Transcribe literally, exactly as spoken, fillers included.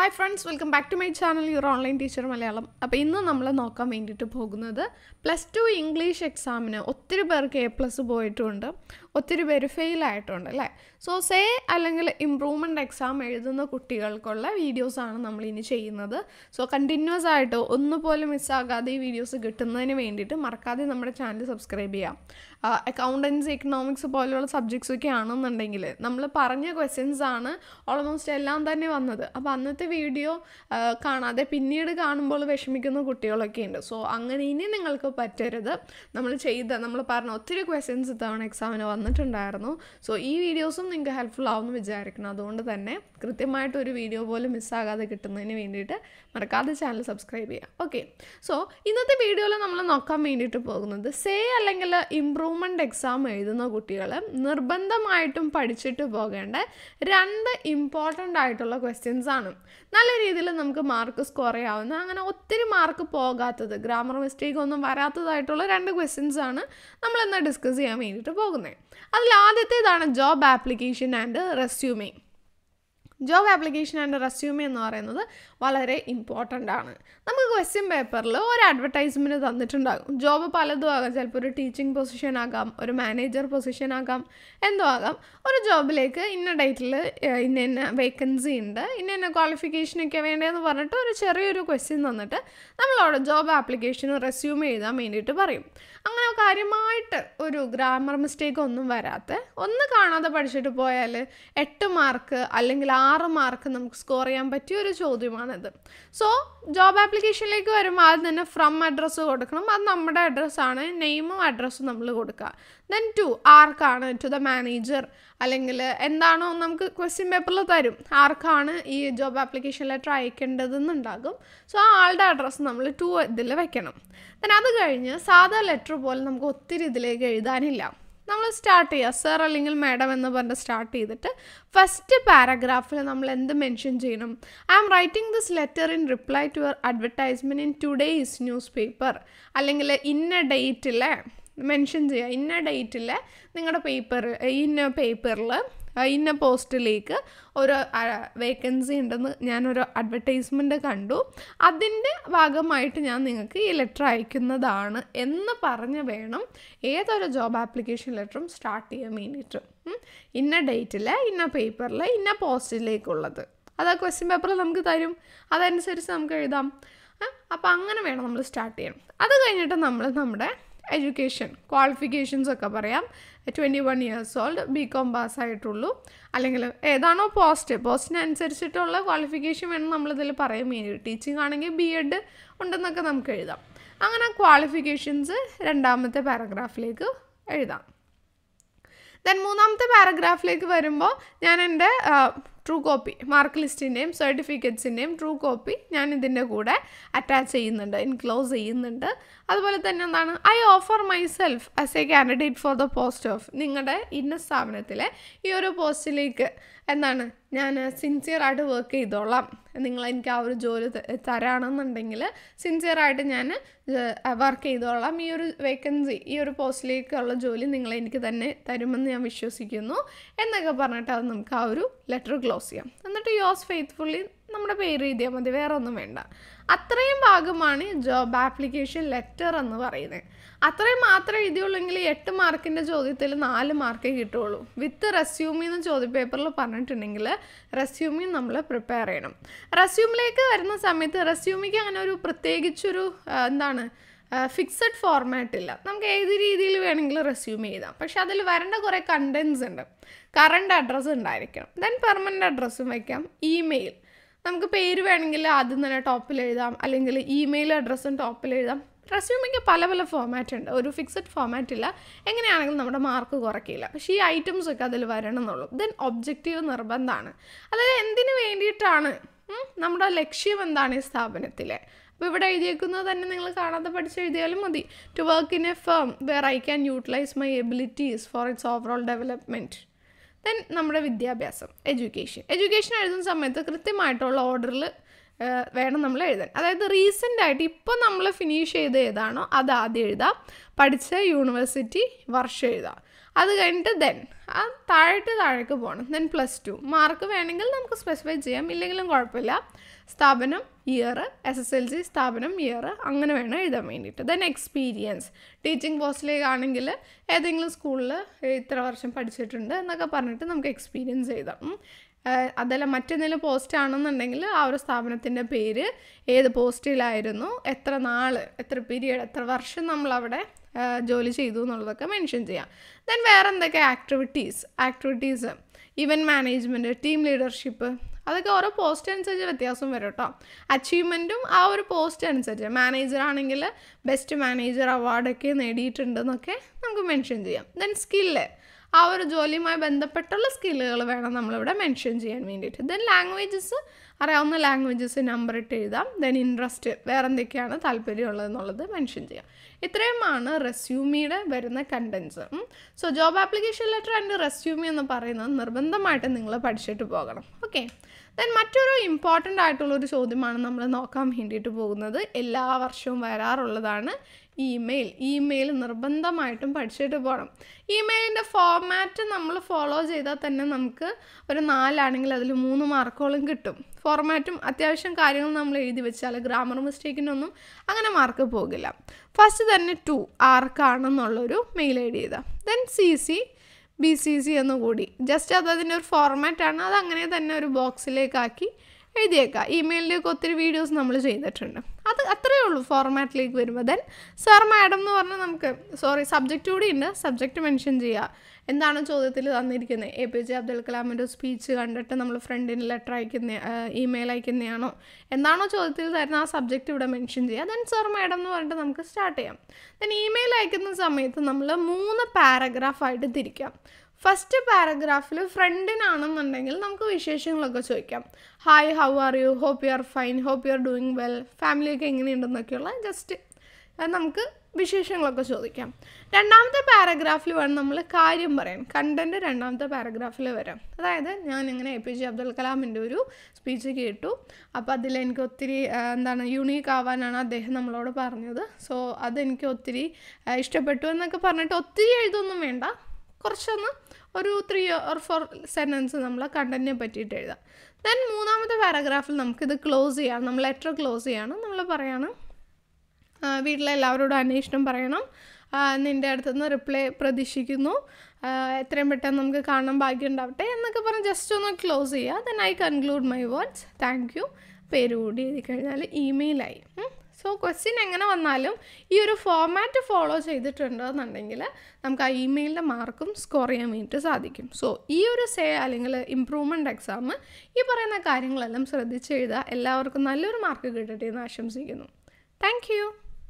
Hi friends, welcome back to my channel, your online Teacher-Malayalam. അപ്പോൾ ഇന്ന് നമ്മൾ നോക്കാൻ വേണ്ടിയിട്ട് പോകുന്നത് പ്ലസ് ടു ഇംഗ്ലീഷ് എക്സാമിന് ഒത്തിരി പേർക്ക് എ പ്ലസ് പോയിട്ടുണ്ട്, ഒത്തിരി പേര് ഫെയിൽ ആയിട്ടുണ്ട് അല്ലേ. സോ സേ അല്ലെങ്കിൽ ഇംപ്രൂവ്മെൻറ്റ് എക്സാം എഴുതുന്ന കുട്ടികൾക്കുള്ള വീഡിയോസാണ് നമ്മൾ ഇനി ചെയ്യുന്നത്. സോ കണ്ടിന്യൂസ് ആയിട്ട് ഒന്നുപോലും മിസ്സാകാതെ ഈ വീഡിയോസ് കിട്ടുന്നതിന് വേണ്ടിയിട്ട് മറക്കാതെ നമ്മുടെ ചാനൽ സബ്സ്ക്രൈബ് ചെയ്യാം. അക്കൗണ്ടൻസി, എക്കണോമിക്സ് പോലെയുള്ള സബ്ജക്ട്സൊക്കെ ആണെന്നുണ്ടെങ്കിൽ നമ്മൾ പറഞ്ഞ ക്വസ്റ്റ്യൻസ് ആണ് ഓൾമോസ്റ്റ് എല്ലാം തന്നെ വന്നത്. അപ്പോൾ അന്നത്തെ വീഡിയോ കാണാതെ പിന്നീട് കാണുമ്പോൾ വിഷമിക്കുന്ന കുട്ടികളൊക്കെ ഉണ്ട്. സോ അങ്ങനെ ഇനി നിങ്ങൾക്ക് പറ്റരുത്. നമ്മൾ ചെയ്ത നമ്മൾ പറഞ്ഞ ഒത്തിരി ക്വസ്റ്റ്യൻസ് ഇത്തവണ എക്സാമിന് വന്നിട്ടുണ്ടായിരുന്നു. സോ ഈ വീഡിയോസും നിങ്ങൾക്ക് ഹെൽപ്ഫുൾ ആവുമെന്ന് വിചാരിക്കണം. അതുകൊണ്ട് തന്നെ കൃത്യമായിട്ട് ഒരു വീഡിയോ പോലും മിസ്സാകാതെ കിട്ടുന്നതിന് വേണ്ടിയിട്ട് മറക്കാതെ ചാനൽ സബ്സ്ക്രൈബ് ചെയ്യുക. ഓക്കെ, സോ ഇന്നത്തെ വീഡിയോയിൽ നമ്മൾ നോക്കാൻ വേണ്ടിയിട്ട് പോകുന്നത് സേ അല്ലെങ്കിൽ ഇംപ്രൂവ്മെൻറ്റ് എക്സാം എഴുതുന്ന കുട്ടികൾ നിർബന്ധമായിട്ടും പഠിച്ചിട്ട് പോകേണ്ട രണ്ട് ഇമ്പോർട്ടൻ്റ് ആയിട്ടുള്ള ക്വസ്റ്റ്യൻസ് ആണ്. നല്ല രീതിയിൽ നമുക്ക് മാർക്ക് സ്കോർ ചെയ്യാവുന്ന, അങ്ങനെ ഒത്തിരി മാർക്ക് പോകാത്തത്, ഗ്രാമർ മിസ്റ്റേക്ക് ഒന്നും വരാത്തതായിട്ടുള്ള രണ്ട് ക്വസ്റ്റ്യൻസ് ആണ് നമ്മൾ ഇന്ന് ഡിസ്കസ് ചെയ്യാൻ വേണ്ടിയിട്ട് പോകുന്നത്. അതിൽ ആദ്യത്തേതാണ് job application and resume. Job application and resume എന്ന് പറയുന്നത് വളരെ ഇമ്പോർട്ടൻ്റ് ആണ്. നമുക്ക് ക്വസ്റ്റ്യൻ പേപ്പറിൽ ഒരു അഡ്വർടൈസ്മെൻറ്റ് തന്നിട്ടുണ്ടാകും. ജോബ് പലതും ആകാം. ചിലപ്പോൾ ഒരു ടീച്ചിങ് പൊസിഷൻ ആകാം, ഒരു മാനേജർ പൊസിഷൻ ആകാം, എന്തോ ആകാം. ഒരു ജോബിലേക്ക് ഇന്ന ഡേറ്റിൽ ഇന്ന ഇന്ന വേക്കൻസി ഉണ്ട്, ഇന്ന ഇന്ന ക്വാളിഫിക്കേഷനൊക്കെ വേണ്ടതെന്ന് പറഞ്ഞിട്ട് ഒരു ചെറിയൊരു ക്വസ്റ്റ്യൻ തന്നിട്ട് നമ്മളവിടെ ജോബ് ആപ്ലിക്കേഷനും റെസ്യൂമേ എഴുതാൻ വേണ്ടിയിട്ട് പറയും. അങ്ങനെ കാര്യമായിട്ട് ഒരു ഗ്രാമർ മിസ്റ്റേക്ക് ഒന്നും വരാത്ത, ഒന്ന് കാണാതെ പഠിച്ചിട്ട് പോയാൽ എട്ട് മാർക്ക് അല്ലെങ്കിൽ ആറ് മാർക്ക് നമുക്ക് സ്കോർ ചെയ്യാൻ പറ്റിയ ഒരു ചോദ്യമാണിത്. സോ ജോബ് ആപ്ലിക്കേഷനിലേക്ക് വരുമ്പോൾ ആദ്യം തന്നെ ഫ്രം അഡ്രസ്സ് കൊടുക്കണം. അത് നമ്മുടെ അഡ്രസ്സാണ്, നെയിമും അഡ്രസ്സും നമ്മൾ കൊടുക്കുക. ദെൻ ടു ആർക്കാണ്, ടു ദ മാനേജർ അല്ലെങ്കിൽ എന്താണോ നമുക്ക് ക്വസ്റ്റ്യൻ പേപ്പറിൽ തരും, ആർക്കാണ് ഈ ജോബ് ആപ്ലിക്കേഷൻ ലെറ്റർ അയക്കേണ്ടതെന്നുണ്ടാകും. സോ ആ ആളുടെ അഡ്രസ്സ് നമ്മൾ ടു ഇതിൽ വെക്കണം. ദെൻ അത് കഴിഞ്ഞ് സാധാ ലെറ്റർ പോലെ നമുക്ക് ഒത്തിരി ഇതിലേക്ക് എഴുതാനില്ല. നമ്മൾ സ്റ്റാർട്ട് ചെയ്യുക സർ അല്ലെങ്കിൽ മാഡം എന്ന് പറഞ്ഞ് സ്റ്റാർട്ട് ചെയ്തിട്ട് ഫസ്റ്റ് പാരഗ്രാഫിൽ നമ്മൾ എന്ത് മെൻഷൻ ചെയ്യണം? I am writing this letter in reply to your advertisement in today's newspaper, അല്ലെങ്കിൽ ഇന്ന ഡേറ്റിൽ മെൻഷൻ ചെയ്യുക, ഇന്ന ഡേറ്റിൽ നിങ്ങളുടെ പേപ്പർ ഇന്ന പേപ്പറിൽ ഇന്ന പോസ്റ്റിലേക്ക് ഒരു വേക്കൻസി ഉണ്ടെന്ന് ഞാനൊരു അഡ്വർടൈസ്മെൻറ്റ് കണ്ടു, അതിൻ്റെ ഭാഗമായിട്ട് ഞാൻ നിങ്ങൾക്ക് ഈ ലെറ്റർ അയക്കുന്നതാണ് എന്ന് പറഞ്ഞ് വേണം ഏതൊരു ജോബ് ആപ്ലിക്കേഷൻ ലെറ്ററും സ്റ്റാർട്ട് ചെയ്യാൻ വേണ്ടിയിട്ട്. ഇന്ന ഡേറ്റിൽ ഇന്ന പേപ്പറിൽ ഇന്ന പോസ്റ്റിലേക്കുള്ളത് അത് ആ ക്വസ്റ്റ്യൻ പേപ്പറിൽ നമുക്ക് തരും, അതനുസരിച്ച് നമുക്ക് എഴുതാം. അപ്പോൾ അങ്ങനെ വേണം നമ്മൾ സ്റ്റാർട്ട് ചെയ്യണം. അത് കഴിഞ്ഞിട്ട് നമ്മൾ നമ്മുടെ എഡ്യൂക്കേഷൻ ക്വാളിഫിക്കേഷൻസ് ഒക്കെ പറയാം. Twenty one years old, B com പാസ്സായിട്ടുള്ളൂ, അല്ലെങ്കിൽ ഏതാണോ പോസ്റ്റ് പോസ്റ്റിനനുസരിച്ചിട്ടുള്ള ക്വാളിഫിക്കേഷൻ വേണം നമ്മളിതിൽ പറയാൻ വേണ്ടി. ടീച്ചിങ് ആണെങ്കിൽ ബി എഡ് ഉണ്ടെന്നൊക്കെ നമുക്ക് എഴുതാം. അങ്ങനെ ക്വാളിഫിക്കേഷൻസ് രണ്ടാമത്തെ പാരഗ്രാഫിലേക്ക് എഴുതാം. ദെൻ മൂന്നാമത്തെ പാരഗ്രാഫിലേക്ക് വരുമ്പോൾ ഞാൻ എൻ്റെ ട്രൂ കോപ്പി മാർക്ക് ലിസ്റ്റിൻ്റെയും സർട്ടിഫിക്കറ്റ്സിൻ്റെയും ട്രൂ കോപ്പി ഞാൻ ഇതിൻ്റെ കൂടെ അറ്റാച്ച് ചെയ്യുന്നുണ്ട്, ഇൻക്ലോസ് ചെയ്യുന്നുണ്ട്. അതുപോലെ തന്നെ എന്താണ്, I offer myself as a candidate for the post of, നിങ്ങളുടെ ഇന്ന സ്ഥാപനത്തിലെ ഈ ഒരു പോസ്റ്റിലേക്ക് എന്താണ് ഞാൻ സിൻസിയറായിട്ട് വർക്ക് ചെയ്തോളാം, നിങ്ങൾ എനിക്ക് ആ ഒരു ജോലി തരാണെന്നുണ്ടെങ്കിൽ സിൻസിയറായിട്ട് ഞാൻ വർക്ക് ചെയ്തോളാം, ഈ ഒരു വേക്കൻസി ഈ ഒരു പോസ്റ്റിലേക്കുള്ള ജോലി നിങ്ങൾ എനിക്ക് തന്നെ തരുമെന്ന് ഞാൻ വിശ്വസിക്കുന്നു എന്നൊക്കെ പറഞ്ഞിട്ട് അത് നമുക്ക് ആ ഒരു ലെറ്റർ ക്ലോസ് ചെയ്യാം. എന്നിട്ട് യോസ് ഫെയ്ത്ത്ഫുള്ളി നമ്മുടെ പേര് എഴുതിയാൽ മതി, വേറെ ഒന്നും വേണ്ട. അത്രയും ഭാഗമാണ് ജോബ് ആപ്ലിക്കേഷൻ ലെറ്റർ എന്ന് പറയുന്നത്. അത്രയും മാത്രമേ എഴുതിയുള്ളെങ്കിൽ എട്ട് മാർക്കിൻ്റെ ചോദ്യത്തിൽ നാല് മാർക്കേ കിട്ടുള്ളൂ. വിത്ത് റെസ്യൂമി എന്ന് ചോദ്യപേപ്പറിൽ പറഞ്ഞിട്ടുണ്ടെങ്കിൽ റെസ്യൂമി നമ്മൾ പ്രിപ്പയർ ചെയ്യണം. റെസ്യൂമിലേക്ക് വരുന്ന സമയത്ത് റെസ്യൂമിക്ക് അങ്ങനെ ഒരു പ്രത്യേകിച്ചൊരു എന്താണ് ഫിക്സഡ് ഫോർമാറ്റ് ഇല്ല. നമുക്ക് ഏത് രീതിയിൽ വേണമെങ്കിലും റെസ്യൂം ചെയ്താം. പക്ഷെ അതിൽ വരേണ്ട കുറേ കണ്ടൻസ് ഉണ്ട്. കറണ്ട് അഡ്രസ്സ് ഉണ്ടായിരിക്കണം, ദെൻ പെർമനൻ്റ് അഡ്രസ്സും വയ്ക്കാം. ഇമെയിൽ, നമുക്ക് പേര് വേണമെങ്കിൽ ആദ്യം തന്നെ ടോപ്പിൽ എഴുതാം, അല്ലെങ്കിൽ ഇമെയിൽ അഡ്രസ്സും ടോപ്പിൽ എഴുതാം. റെസ്യൂമിക്ക് പല പല ഫോമാറ്റ് ഉണ്ട്, ഒരു ഫിക്സഡ് ഫോമാറ്റ് ഇല്ല. എങ്ങനെയാണെങ്കിലും നമ്മുടെ മാർക്ക് കുറയ്ക്കില്ല. പക്ഷേ ഈ ഐറ്റംസ് ഒക്കെ അതിൽ വരണം എന്നുള്ളൂ. ദെൻ ഒബ്ജക്റ്റീവ് നിർബന്ധമാണ്. അതായത് എന്തിനു വേണ്ടിയിട്ടാണ്, നമ്മുടെ ലക്ഷ്യം എന്താണ് ഈ സ്ഥാപനത്തിലെ. അപ്പോൾ ഇവിടെ എഴുതിയേക്കുന്നത് തന്നെ നിങ്ങൾ കാണാതെ പഠിച്ചെഴുതിയാലും മതി. To work in a firm where I can utilise my abilities for its overall development. Then നമ്മുടെ വിദ്യാഭ്യാസം, എഡ്യൂക്കേഷൻ എഡ്യൂക്കേഷൻ എഴുതുന്ന സമയത്ത് കൃത്യമായിട്ടുള്ള ഓർഡറിൽ വേണം നമ്മൾ എഴുതാൻ. അതായത് റീസെൻ്റായിട്ട് ഇപ്പോൾ നമ്മൾ ഫിനിഷ് ചെയ്ത് ഏതാണോ അത് ആദ്യം എഴുതാം, പഠിച്ച യൂണിവേഴ്സിറ്റി വർഷം എഴുതാം. അത് കഴിഞ്ഞിട്ട് ദെൻ ആ താഴോട്ട് താഴേക്ക് പോകണം. ദെൻ പ്ലസ് ടു മാർക്ക് വേണമെങ്കിൽ നമുക്ക് സ്പെസിഫൈ ചെയ്യാം, ഇല്ലെങ്കിലും കുഴപ്പമില്ല. സ്ഥാപനം year, S S L C സ്ഥാപനം ഇയർ, അങ്ങനെ വേണം എഴുതാൻ വേണ്ടിയിട്ട്. ദെൻ എക്സ്പീരിയൻസ്, ടീച്ചിങ് പോസ്റ്റിലേക്കാണെങ്കിൽ ഏതെങ്കിലും സ്കൂളിൽ ഇത്ര വർഷം പഠിച്ചിട്ടുണ്ട് എന്നൊക്കെ പറഞ്ഞിട്ട് നമുക്ക് എക്സ്പീരിയൻസ് എഴുതാം. അതല്ല മറ്റെന്തെങ്കിലും പോസ്റ്റ് ആണെന്നുണ്ടെങ്കിൽ ആ ഒരു സ്ഥാപനത്തിൻ്റെ പേര്, ഏത് പോസ്റ്റിലായിരുന്നു, എത്ര നാൾ, എത്ര പീരീഡ്, എത്ര വർഷം നമ്മളവിടെ ജോലി ചെയ്തു എന്നുള്ളതൊക്കെ മെൻഷൻ ചെയ്യാം. ദെൻ വേറെ എന്തൊക്കെ activities activities event management, team leadership, അതൊക്കെ ഓരോ പോസ്റ്റ് അനുസരിച്ച് വ്യത്യാസം വരും കേട്ടോ. അച്ചീവ്മെൻറ്റും ആ ഒരു പോസ്റ്റ് അനുസരിച്ച്, മാനേജർ ആണെങ്കിൽ ബെസ്റ്റ് മാനേജർ അവാർഡൊക്കെ നേടിയിട്ടുണ്ടെന്നൊക്കെ നമുക്ക് മെൻഷൻ ചെയ്യാം. ദെൻ സ്കില്ല്, ആ ഒരു ജോലിയുമായി ബന്ധപ്പെട്ടുള്ള സ്കില്ലുകൾ വേണം നമ്മളിവിടെ മെൻഷൻ ചെയ്യാൻ വേണ്ടിയിട്ട്. ദെൻ ലാംഗ്വേജസ്, അറിയാവുന്ന ലാംഗ്വേജസ് നമ്പർ ഇട്ട് എഴുതാം. ദെൻ ഇൻട്രസ്റ്റ്, വേറെ എന്തൊക്കെയാണ് താല്പര്യമുള്ളതെന്നുള്ളത് മെൻഷൻ ചെയ്യാം. ഇത്രയുമാണ് റെസ്യൂമിയുടെ വരുന്ന contents. So job application letter and resume എന്ന് പറയുന്നത് നിർബന്ധമായിട്ട് നിങ്ങൾ പഠിച്ചിട്ട് പോകണം. ഓക്കെ. ദെൻ മറ്റൊരു ഇമ്പോർട്ടൻ്റ് ആയിട്ടുള്ളൊരു ചോദ്യമാണ് നമ്മൾ നോക്കാൻ വേണ്ടിയിട്ട് പോകുന്നത്. എല്ലാ വർഷവും വരാറുള്ളതാണ് ഇമെയിൽ. ഇമെയിൽ നിർബന്ധമായിട്ടും പഠിച്ചിട്ട് പോകണം. ഇമെയിലിൻ്റെ ഫോർമാറ്റ് നമ്മൾ ഫോളോ ചെയ്താൽ തന്നെ നമുക്ക് ഒരു നാലാണെങ്കിൽ അതിൽ മൂന്ന് മാർക്കോളം കിട്ടും. ഫോർമാറ്റും അത്യാവശ്യം കാര്യങ്ങൾ നമ്മൾ എഴുതി വെച്ചാൽ ഗ്രാമർ മിസ്റ്റേക്കിനൊന്നും അങ്ങനെ മാർക്ക് പോകില്ല. ഫസ്റ്റ് തന്നെ ടു ആർക്കാണെന്നുള്ളൊരു മെയിൽ ഐ ഡി ചെയ്താൽ, then C C B C C എന്നുകൂടി ജസ്റ്റ് അത് അതിൻ്റെ ഒരു ഫോർമാറ്റാണ്, അത് അങ്ങനെ തന്നെ ഒരു ബോക്സിലേക്കാക്കി എഴുതിയേക്കാം. ഇമെയിലിലേക്ക് ഒത്തിരി വീഡിയോസ് നമ്മൾ ചെയ്തിട്ടുണ്ട്. അത് അത്രയേ ഉള്ളൂ ഫോർമാറ്റിലേക്ക് വരുമ്പോൾ. ദെൻ സാർ മാഡം എന്ന് പറഞ്ഞാൽ നമുക്ക് സോറി സബ്ജക്റ്റ് കൂടി ഉണ്ട്. സബ്ജക്റ്റ് മെൻഷൻ ചെയ്യുക. എന്താണ് ചോദ്യത്തിൽ തന്നിരിക്കുന്നത്? എ പി ജെ അബ്ദുൽ കലാമിൻ്റെ സ്പീച്ച് കണ്ടിട്ട് നമ്മൾ ഫ്രണ്ടിന് ലെറ്റർ അയക്കുന്ന ഇമെയിൽ അയക്കുന്നതാണോ, എന്താണോ ചോദ്യത്തിൽ തരുന്ന ആ സബ്ജക്റ്റ് ഇവിടെ മെൻഷൻ ചെയ്യുക. ദെൻ സാർ മാഡം എന്ന് പറഞ്ഞിട്ട് നമുക്ക് സ്റ്റാർട്ട് ചെയ്യാം. ദെൻ ഇമെയിൽ അയക്കുന്ന സമയത്ത് നമ്മൾ മൂന്ന് പാരഗ്രാഫായിട്ട് തിരിക്കാം. ഫസ്റ്റ് പാരഗ്രാഫിൽ ഫ്രണ്ടിനാണെന്നുണ്ടെങ്കിൽ നമുക്ക് വിശേഷങ്ങളൊക്കെ ചോദിക്കാം. Hi, how are you, hope you are fine, hope you are doing well, ഫാമിലിയൊക്കെ എങ്ങനെയുണ്ടെന്നൊക്കെയുള്ള ജസ്റ്റ് നമുക്ക് വിശേഷങ്ങളൊക്കെ ചോദിക്കാം. രണ്ടാമത്തെ പാരഗ്രാഫിൽ വേണം നമ്മൾ കാര്യം പറയാൻ. കണ്ടൻറ്റ് രണ്ടാമത്തെ പാരഗ്രാഫിൽ വരാം. അതായത് ഞാൻ ഇങ്ങനെ എ പി ജെ അബ്ദുൽ കലാമിൻ്റെ ഒരു സ്പീച്ച് കേട്ടു, അപ്പോൾ അതിലെനിക്ക് ഒത്തിരി എന്താണ് യുണീക്ക് ആവാനാണ് അദ്ദേഹം നമ്മളോട് പറഞ്ഞത്. സോ അതെനിക്ക് ഒത്തിരി ഇഷ്ടപ്പെട്ടു എന്നൊക്കെ പറഞ്ഞിട്ട് ഒത്തിരി എഴുതൊന്നും വേണ്ട, കുറച്ചൊന്ന് ഒരു ത്രീ ഓർ ഫോർ സെൻറ്റൻസ് നമ്മൾ കണ്ടൻറ്റിനെ പറ്റിയിട്ട് എഴുതാം. ദെൻ മൂന്നാമത്തെ പാരഗ്രാഫിൽ നമുക്കിത് ക്ലോസ് ചെയ്യാം. നമ്മൾ ലെറ്റർ ക്ലോസ് ചെയ്യണം. നമ്മൾ പറയണം വീട്ടിലെല്ലാവരോടും അന്വേഷണം പറയണം, നിൻ്റെ അടുത്തുനിന്ന് റിപ്ലൈ പ്രതീക്ഷിക്കുന്നു, എത്രയും പെട്ടെന്ന് നമുക്ക് കാണാൻ ഭാഗ്യം ഉണ്ടാവട്ടെ എന്നൊക്കെ പറഞ്ഞ് ജസ്റ്റ് ഒന്ന് ക്ലോസ് ചെയ്യുക. Then I conclude my words, thank you, പേര് കൂടി എഴുതി കഴിഞ്ഞാൽ ഇമെയിലായി. സോ ക്വസ്റ്റ്യൻ എങ്ങനെ വന്നാലും ഈ ഒരു ഫോർമാറ്റ് ഫോളോ ചെയ്തിട്ടുണ്ടെന്നുണ്ടെങ്കിൽ നമുക്ക് ആ ഇമെയിലിൻ്റെ മാർക്കും സ്കോർ ചെയ്യാൻ വേണ്ടിയിട്ട് സാധിക്കും. സോ ഈ ഒരു സേ അല്ലെങ്കിൽ ഇംപ്രൂവ്മെൻറ്റ് എക്സാം ഈ പറയുന്ന കാര്യങ്ങളെല്ലാം ശ്രദ്ധിച്ച് എഴുതുക. എല്ലാവർക്കും നല്ലൊരു മാർക്ക് കിട്ടട്ടെ എന്ന് ആശംസിക്കുന്നു. Thank U.